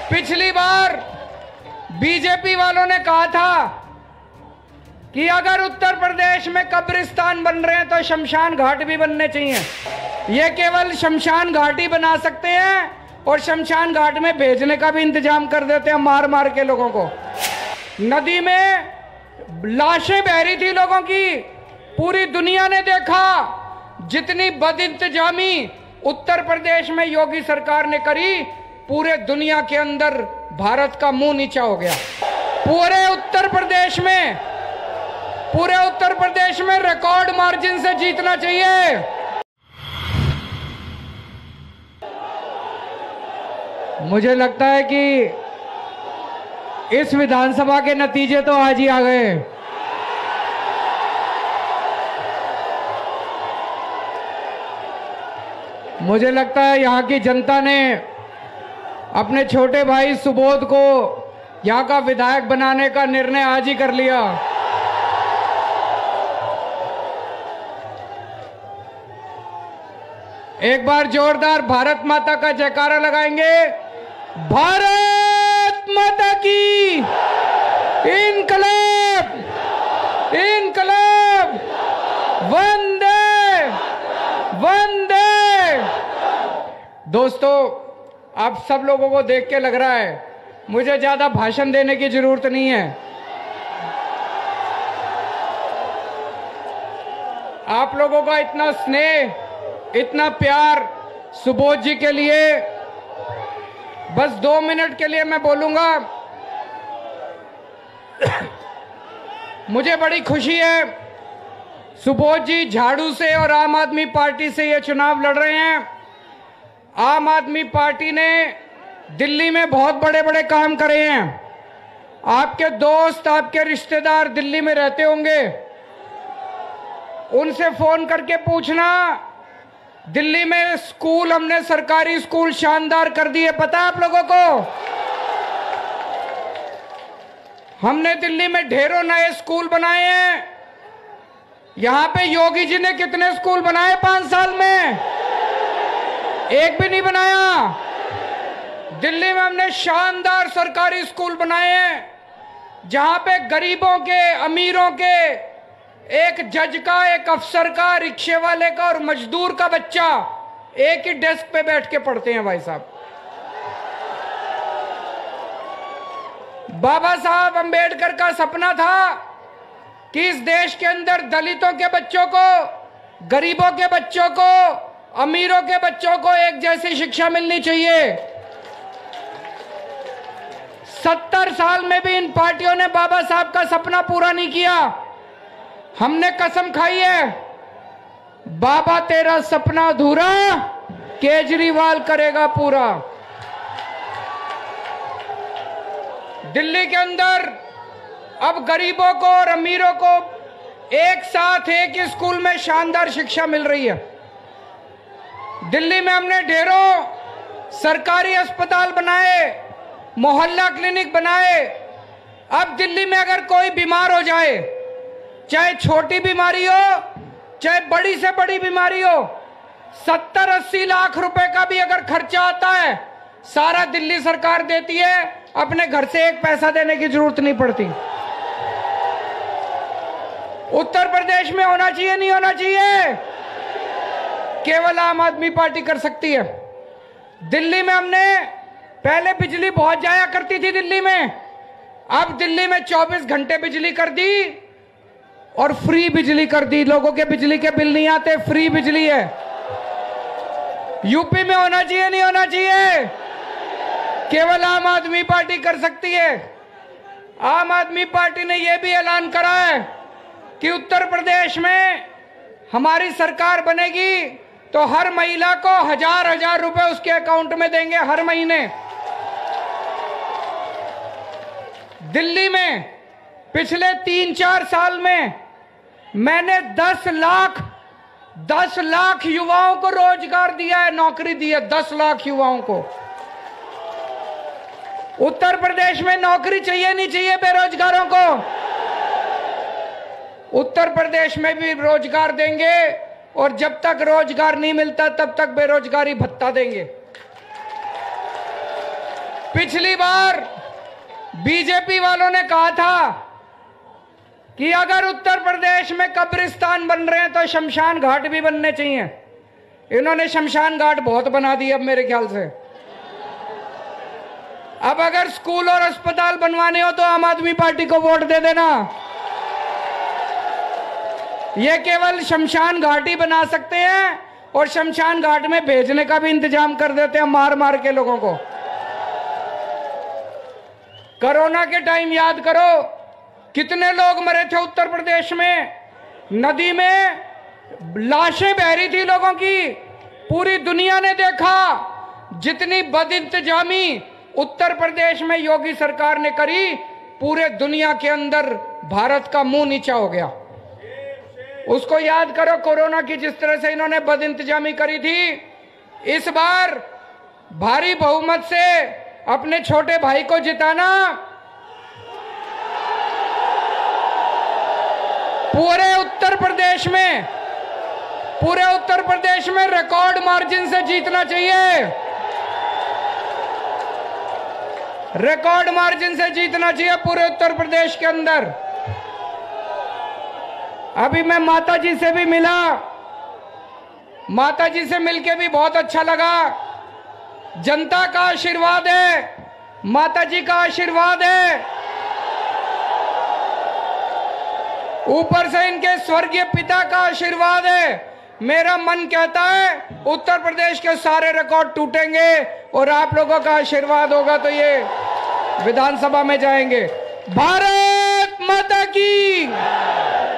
पिछली बार बीजेपी वालों ने कहा था कि अगर उत्तर प्रदेश में कब्रिस्तान बन रहे हैं तो शमशान घाट भी बनने चाहिए। ये केवल शमशान घाट ही बना सकते हैं और शमशान घाट में भेजने का भी इंतजाम कर देते हैं, मार मार के लोगों को। नदी में लाशें बह रही थी लोगों की, पूरी दुनिया ने देखा जितनी बदइंतजामी उत्तर प्रदेश में योगी सरकार ने करी, पूरे दुनिया के अंदर भारत का मुंह नीचा हो गया। पूरे उत्तर प्रदेश में रिकॉर्ड मार्जिन से जीतना चाहिए। मुझे लगता है कि इस विधानसभा के नतीजे तो आज ही आ गए। मुझे लगता है यहाँ की जनता ने अपने छोटे भाई सुबोध को यहाँ का विधायक बनाने का निर्णय आज ही कर लिया। एक बार जोरदार भारत माता का जयकारा लगाएंगे। भारत माता की इनकलाब, इनकलाब, वंदे वंदे। दोस्तों, आप सब लोगों को देख के लग रहा है मुझे ज्यादा भाषण देने की जरूरत नहीं है। आप लोगों का इतना स्नेह, इतना प्यार सुबोध जी के लिए, बस 2 मिनट के लिए मैं बोलूंगा। मुझे बड़ी खुशी है, सुबोध जी झाड़ू से और आम आदमी पार्टी से ये चुनाव लड़ रहे हैं। आम आदमी पार्टी ने दिल्ली में बहुत बड़े बड़े काम करे हैं। आपके दोस्त, आपके रिश्तेदार दिल्ली में रहते होंगे, उनसे फोन करके पूछना, दिल्ली में स्कूल, हमने सरकारी स्कूल शानदार कर दिए। पता है आप लोगों को? हमने दिल्ली में ढेरों नए स्कूल बनाए हैं। यहां पे योगी जी ने कितने स्कूल बनाए 5 साल में? एक भी नहीं बनाया। दिल्ली में हमने शानदार सरकारी स्कूल बनाए हैं, जहां पे गरीबों के, अमीरों के, एक जज का, एक अफसर का, रिक्शे वाले का और मजदूर का बच्चा एक ही डेस्क पे बैठ के पढ़ते हैं। भाई साहब, बाबा साहब अंबेडकर का सपना था कि इस देश के अंदर दलितों के बच्चों को, गरीबों के बच्चों को, अमीरों के बच्चों को एक जैसी शिक्षा मिलनी चाहिए। 70 साल में भी इन पार्टियों ने बाबा साहब का सपना पूरा नहीं किया। हमने कसम खाई है, बाबा तेरा सपना अधूरा, केजरीवाल करेगा पूरा। दिल्ली के अंदर अब गरीबों को और अमीरों को एक साथ एक ही स्कूल में शानदार शिक्षा मिल रही है। दिल्ली में हमने ढेरों सरकारी अस्पताल बनाए, मोहल्ला क्लिनिक बनाए। अब दिल्ली में अगर कोई बीमार हो जाए, चाहे छोटी बीमारी हो, चाहे बड़ी से बड़ी बीमारी हो, 70-80 लाख रुपए का भी अगर खर्चा आता है, सारा दिल्ली सरकार देती है। अपने घर से एक पैसा देने की जरूरत नहीं पड़ती। उत्तर प्रदेश में होना चाहिए, नहीं होना चाहिए? केवल आम आदमी पार्टी कर सकती है। दिल्ली में हमने, पहले बिजली बहुत जाया करती थी दिल्ली में, अब दिल्ली में 24 घंटे बिजली कर दी और फ्री बिजली कर दी। लोगों के बिजली के बिल नहीं आते, फ्री बिजली है। यूपी में होना चाहिए, नहीं होना चाहिए? केवल आम आदमी पार्टी कर सकती है। आम आदमी पार्टी ने यह भी ऐलान करा है कि उत्तर प्रदेश में हमारी सरकार बनेगी तो हर महिला को 1000 रुपए उसके अकाउंट में देंगे हर महीने। दिल्ली में पिछले 3-4 साल में मैंने 10 लाख युवाओं को रोजगार दिया है, नौकरी दी है 10 लाख युवाओं को। उत्तर प्रदेश में नौकरी चाहिए, नहीं चाहिए बेरोजगारों को? उत्तर प्रदेश में भी रोजगार देंगे और जब तक रोजगार नहीं मिलता तब तक बेरोजगारी भत्ता देंगे। पिछली बार बीजेपी वालों ने कहा था कि अगर उत्तर प्रदेश में कब्रिस्तान बन रहे हैं तो शमशान घाट भी बनने चाहिए। इन्होंने शमशान घाट बहुत बना दिए अब मेरे ख्याल से। अब अगर स्कूल और अस्पताल बनवाने हो तो आम आदमी पार्टी को वोट दे देना। ये केवल शमशान घाट ही बना सकते हैं और शमशान घाट में भेजने का भी इंतजाम कर देते हैं मार मार के लोगों को। कोरोना के टाइम याद करो कितने लोग मरे थे उत्तर प्रदेश में। नदी में लाशें बह रही थी लोगों की। पूरी दुनिया ने देखा जितनी बदइंतजामी उत्तर प्रदेश में योगी सरकार ने करी, पूरे दुनिया के अंदर भारत का मुंह नीचा हो गया। उसको याद करो कोरोना की जिस तरह से इन्होंने बदइंतजामी करी थी। इस बार भारी बहुमत से अपने छोटे भाई को जिताना। पूरे उत्तर प्रदेश में रिकॉर्ड मार्जिन से जीतना चाहिए। रिकॉर्ड मार्जिन से जीतना चाहिए पूरे उत्तर प्रदेश के अंदर। अभी मैं माता जी से भी मिला, माता जी से मिलके भी बहुत अच्छा लगा। जनता का आशीर्वाद है, माता जी का आशीर्वाद है, ऊपर से इनके स्वर्गीय पिता का आशीर्वाद है। मेरा मन कहता है उत्तर प्रदेश के सारे रिकॉर्ड टूटेंगे और आप लोगों का आशीर्वाद होगा तो ये विधानसभा में जाएंगे। भारत माता की।